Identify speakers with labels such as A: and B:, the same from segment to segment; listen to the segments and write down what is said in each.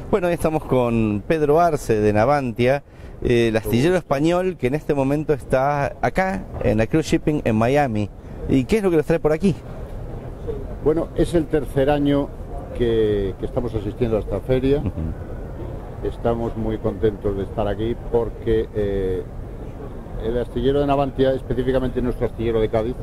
A: Bueno, hoy estamos con Pedro Arce de Navantia, el astillero español que en este momento está acá en la Cruise Shipping en Miami. ¿Y qué es lo que los trae por aquí?
B: Bueno, es el tercer año que estamos asistiendo a esta feria. Estamos muy contentos de estar aquí porque el astillero de Navantia, específicamente nuestro astillero de Cádiz,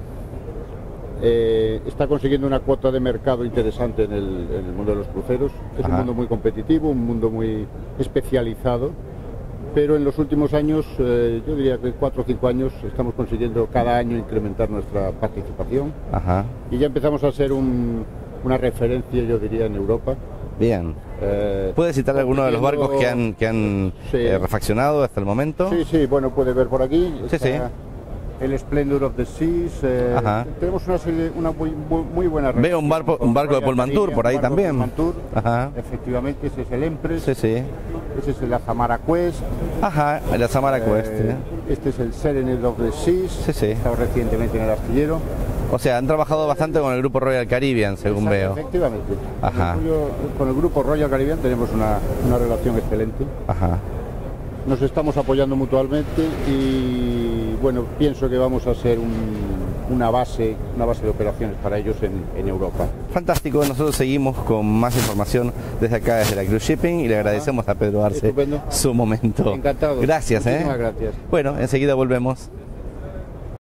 B: está consiguiendo una cuota de mercado interesante en el mundo de los cruceros. Es un mundo muy competitivo, un mundo muy especializado, pero en los últimos años, yo diría que 4 o 5 años, estamos consiguiendo cada año incrementar nuestra participación. Y ya empezamos a ser una referencia, yo diría, en Europa.
A: Bien. ¿Puede citar alguno de los barcos que han refaccionado hasta el momento?
B: Sí, bueno, puede ver por aquí.
A: Sí.
B: El Splendor of the Seas. Tenemos una muy buena relación.
A: Veo un barco de Pullmantur por ahí también.
B: Pullmantur, efectivamente, ese es el Empress.
A: Sí.
B: Ese es el Azamara Quest.
A: El Azamara Quest.
B: Este es el Serenade of the Seas.
A: Sí.
B: Estado recientemente en el astillero.
A: O sea, han trabajado bastante con el grupo Royal Caribbean, según veo.
B: Efectivamente. Con el grupo Royal Caribbean tenemos una relación excelente. Nos estamos apoyando mutuamente y bueno, pienso que vamos a ser una base de operaciones para ellos en Europa.
A: Fantástico, nosotros seguimos con más información desde acá, desde la Cruise Shipping, y le agradecemos a Pedro Arce su momento.
B: Encantado.
A: Gracias.
B: Muchísimas gracias.
A: Bueno, enseguida volvemos.